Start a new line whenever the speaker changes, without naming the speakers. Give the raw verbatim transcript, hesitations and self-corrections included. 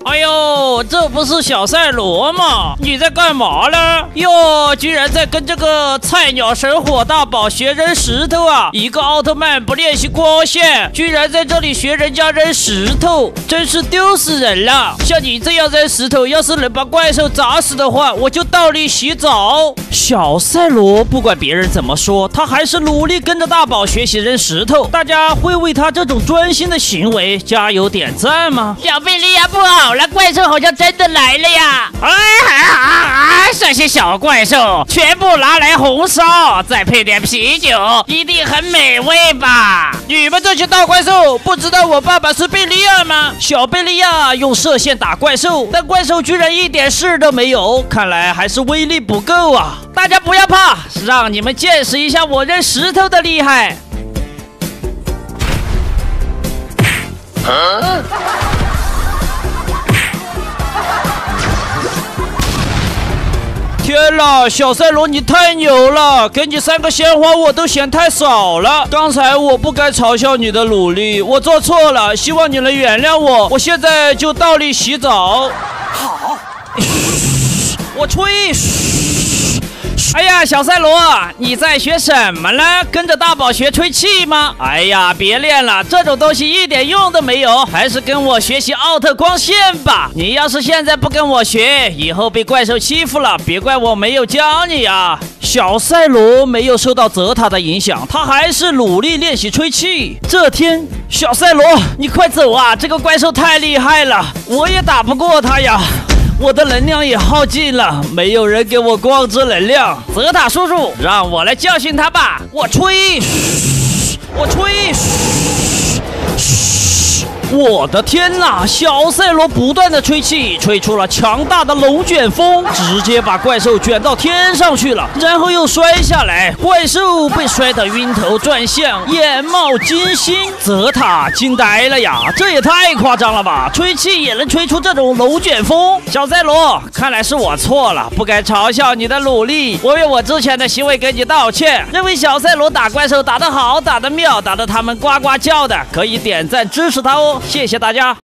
哎呦，这不是小赛罗吗？你在干嘛呢？哟，居然在跟这个菜鸟神火大宝学扔石头啊！一个奥特曼不练习光线，居然在这里学人家扔石头，真是丢死人了！像你这样扔石头，要是能把怪兽砸死的话，我就倒立洗澡。小赛罗不管别人怎么说，他还是努力跟着大宝学习扔石头。大家会为他这种专心的行为加油点赞吗？
小贝利亚，不好了，怪兽好像真的来了呀！
哎啊啊啊！这些小怪兽全部拿来红烧，再配点啤酒，一定很美味吧？你们这些大怪兽不知道我爸爸是贝利亚吗？小贝利亚用射线打怪兽，但怪兽居然一点事都没有，看来还是威力不够啊！大家不要怕，让你们见识一下我扔石头的厉害。啊天哪，小赛罗你太牛了！给你三个鲜花我都嫌太少了。刚才我不该嘲笑你的努力，我做错了，希望你能原谅我。我现在就倒立洗澡。好，我吹。哎呀，小赛罗，你在学什么呢？跟着大宝学吹气吗？哎呀，别练了，这种东西一点用都没有，还是跟我学习奥特光线吧。你要是现在不跟我学，以后被怪兽欺负了，别怪我没有教你啊。小赛罗没有受到泽塔的影响，他还是努力练习吹气。这天，小赛罗，你快走啊！这个怪兽太厉害了，我也打不过他呀。我的能量也耗尽了，没有人给我光之能量。泽塔叔叔，让我来教训他吧！我吹，我吹，我的天哪！小赛罗不断的吹气，吹出了强大的龙卷风，直接把怪兽卷到天上去了，然后又摔下来，怪兽被摔得晕头转向，眼冒金星。泽塔惊呆了呀，这也太夸张了吧！吹气也能吹出这种龙卷风？小赛罗，看来是我错了，不该嘲笑你的努力，我为我之前的行为给你道歉。认为小赛罗打怪兽打得好，打得妙，打得他们呱呱叫的，可以点赞支持他哦。谢谢大家。